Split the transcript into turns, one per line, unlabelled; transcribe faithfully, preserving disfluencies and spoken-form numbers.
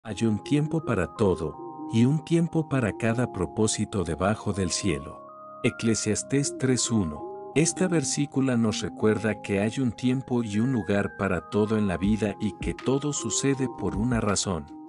Hay un tiempo para todo, y un tiempo para cada propósito debajo del cielo. Eclesiastés tres uno. Esta versícula nos recuerda que hay un tiempo y un lugar para todo en la vida y que todo sucede por una razón.